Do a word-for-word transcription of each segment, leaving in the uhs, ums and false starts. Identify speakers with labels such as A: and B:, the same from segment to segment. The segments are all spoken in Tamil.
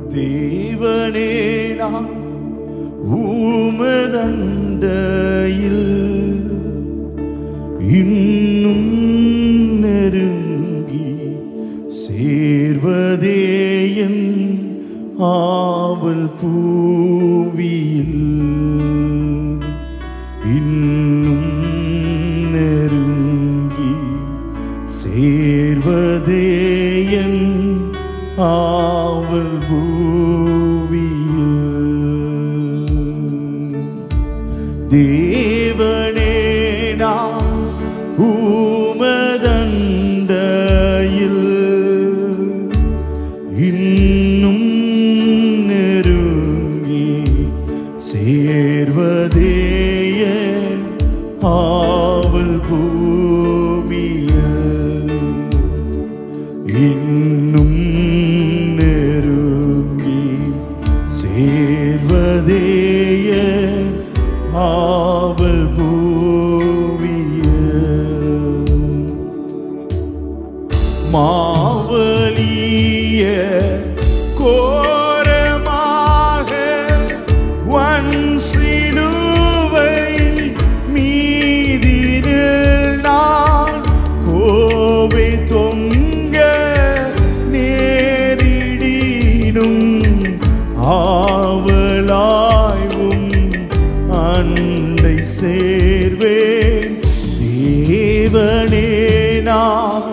A: தேவனே நான் உமதண்டையில் இன்னும் நெருங்கி சேர்வதே என் ஆவல் பூவியில். இன்னும் நெருங்கி சேர்வதே என் ஆவல் பூவியில். தேவனே நான் உமதண்டையில் இன்னும் நெருங்கி சேர்வதே என் ஆவல் பூமியில். இன்னும் நெருங்கி சேர்வதே என் ஆவல் பூமியில். மாவலிய கோரமாக வன் சிலுவை மீதினில் நான் கோவை தொங்க நேரிடினும் ஆவலாயும் அண்டை சேர்வேன். தேவனே நான்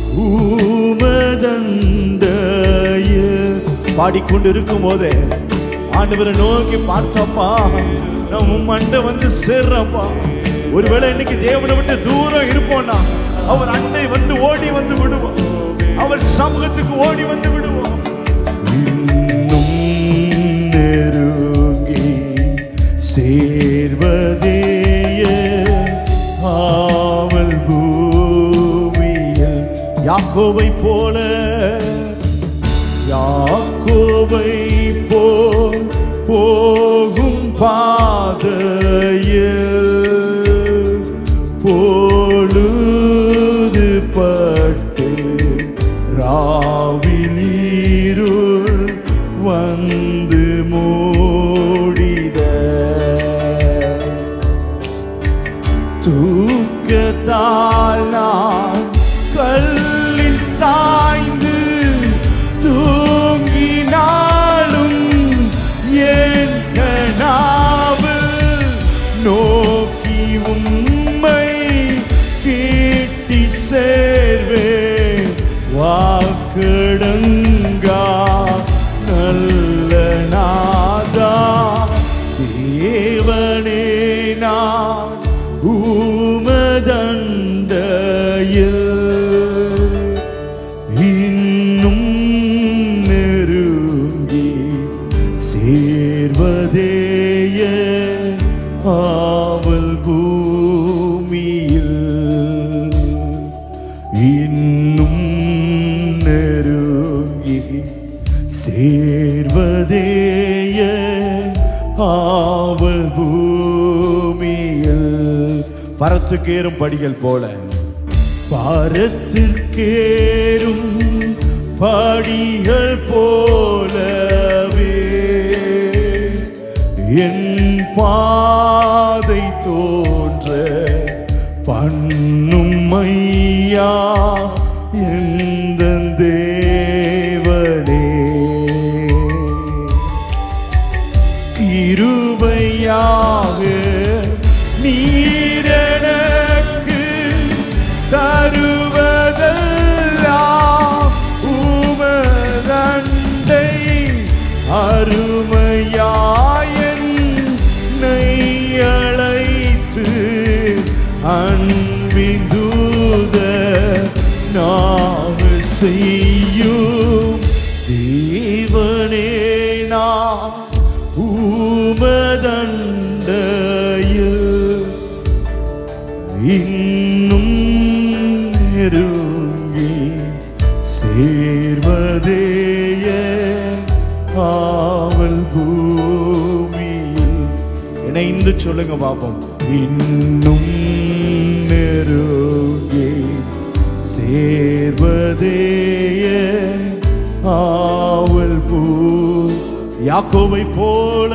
A: உமதண்டையில். பாடிக்கொண்டிருக்கும் போதே ஆண்டவரை நோக்கி பார்த்தப்பா, நான் உம் அண்டை வந்து சேர்றப்பா. ஒருவேளை இன்னைக்கு தேவனை விட்டு தூரம் இருப்போம்னா அவர் அண்டை வந்து ஓடி வந்து விடுவோம், அவர் சமூகத்துக்கு ஓடி வந்து விடுவோம். இன்னும் நெருங்கி சேர்வதே ஆவல் பூமியில். யாக்கோபை போல யாக்கோபை போல் போகும் பாதையில் பொழுது பட்டு ராவிலீருள் வந்து மூடிட தூக்கத்தால் நான் கல்லில் சாய்ந்து தூங்கினாலும் என் கனாவு நோக்கி உம்மை கேட்டி சேர்வேன். வாக்கடங்கா நல்ல நாதா தேவனே நான் உமதண்டையில் இன்னும் நெருங்கி சேர்வதே என் ஆவல் பூமியில். இன்னும் நெருங்கி சேர்வதே என் ஆவல் பூமியில். பரத்துக்கேறும் படிகள் போல பரத்திற்கேறும் படிகள் போலவே என் பாதை தோன்ற பண்ணும் ஐயா எந்த தேவனே. கிருபையாக நீரெனக்கு தருவதெல்லாம் உமதண்டை அருமையாயன்னை அழைத்து அன்பின் தூதர் நான் செய்யும். தேவனே நான் உமதண்டையில் இன்னும் நெருங்கி சேர்வதே என் ஆவல் பூமியில். இணைந்து சொல்லுங்க பாப்போம். இன்னும் நெருங்கி சேர்வதே என் ஆவல் பூமியில். யாக்கோபை போல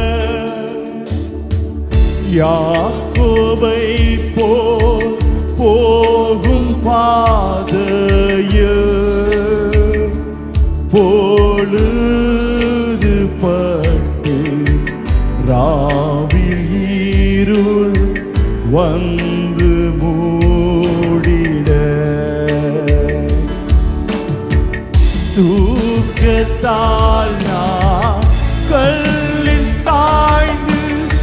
A: யாக்கோபை போல் போகும் பாதையில் பொழுது பட்டு ராவில் இருள் வந்து மூடிட தூக்கத்தால் நான் கல்லில் சாய்ந்து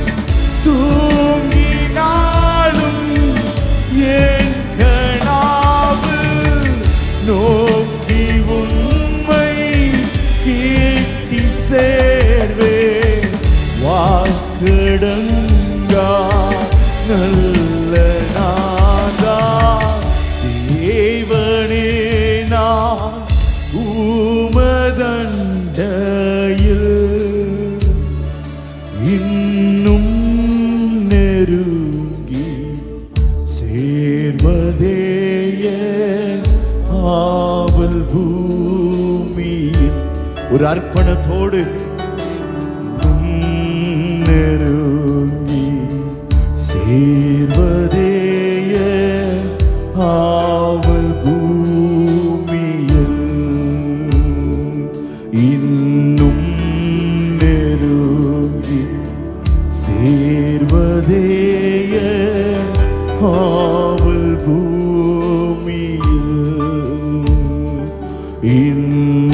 A: தூங்கினாலும் என் கனாவு நோக்கி உண்மை கீர்த்தி சேர்வே வாக்கடங்கா நல்ல நாதா தேவனே நான் உமதண்டையில் இன்னும் நெருங்கி சேர்வதேய ஆவல் பூமியில் ஒரு அர்ப்பணத்தோடு நெருங்கி சேர்வதேய ஆவல் பூமியில் இன்னும் நெருங்கி சேர்வதேய ஆவல் பூமியில் இன்னும்